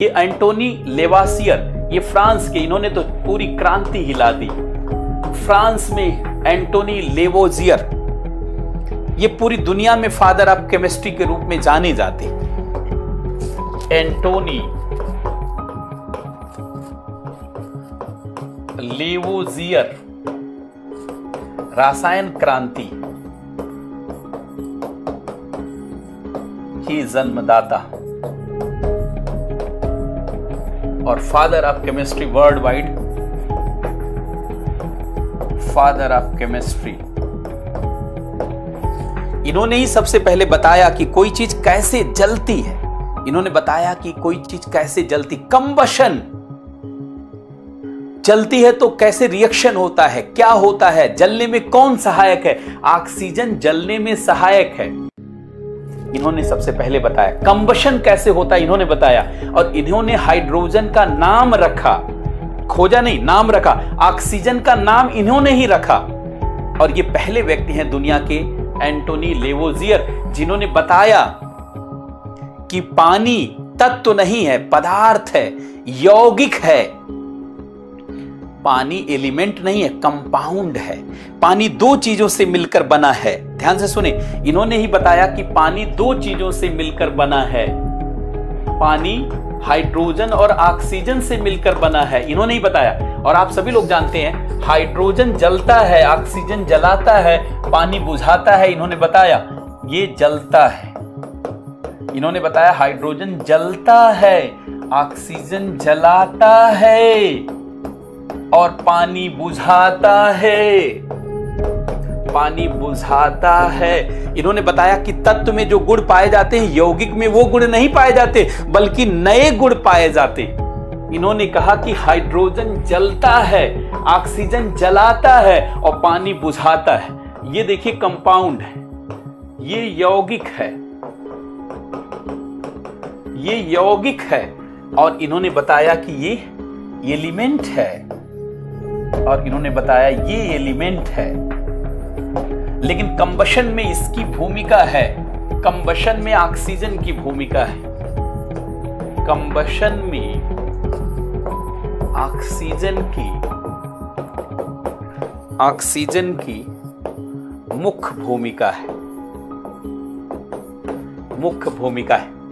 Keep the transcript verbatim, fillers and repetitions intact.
ये एंटोनी लेवासियर, ये फ्रांस के, इन्होंने तो पूरी क्रांति हिला दी। फ्रांस में एंटोनी लेवोजियर, ये पूरी दुनिया में फादर ऑफ केमिस्ट्री के रूप में जाने जाते। एंटोनी लेवोजियर, रसायन क्रांति की जन्मदाता और father of chemistry world wide, father of chemistry. इन्होंने ही सबसे पहले बताया कि कोई चीज कैसे जलती है। इन्होंने बताया कि कोई चीज कैसे जलती, कंबशन, जलती है तो कैसे रिएक्शन होता है, क्या होता है, जलने में कौन सहायक है। ऑक्सीजन जलने में सहायक है, इन्होंने सबसे पहले बताया। कंबशन कैसे होता है, इन्होंने बताया। और इन्होंने हाइड्रोजन का नाम रखा, खोजा नहीं, नाम रखा। ऑक्सीजन का नाम इन्होंने ही रखा। और ये पहले व्यक्ति हैं दुनिया के, एंटोनी लेवोजियर, जिन्होंने बताया कि पानी तत्व नहीं है, पदार्थ है, यौगिक है। पानी एलिमेंट नहीं है, कंपाउंड है। पानी दो चीजों से मिलकर बना है। ध्यान से सुने, इन्होंने ही बताया कि पानी दो चीजों से मिलकर बना है। पानी हाइड्रोजन और ऑक्सीजन से मिलकर बना है, इन्होंने ही बताया। और आप सभी लोग जानते हैं हाइड्रोजन जलता है, ऑक्सीजन जलाता है, पानी बुझाता है। इन्होंने बताया ये जलता है, इन्होंने बताया हाइड्रोजन जलता है, ऑक्सीजन जलाता है और पानी बुझाता है, पानी बुझाता है। इन्होंने बताया कि तत्व में जो गुण पाए जाते हैं, यौगिक में वो गुण नहीं पाए जाते, बल्कि नए गुण पाए जाते। इन्होंने कहा कि हाइड्रोजन जलता है, ऑक्सीजन जलाता है और पानी बुझाता है। ये देखिए कंपाउंड है, ये यौगिक है, ये यौगिक है। और इन्होंने बताया कि ये एलिमेंट है, और इन्होंने बताया ये एलिमेंट है। लेकिन कंबशन में इसकी भूमिका है, कंबशन में ऑक्सीजन की भूमिका है। कंबशन में ऑक्सीजन की ऑक्सीजन की मुख्य भूमिका है, मुख्य भूमिका है।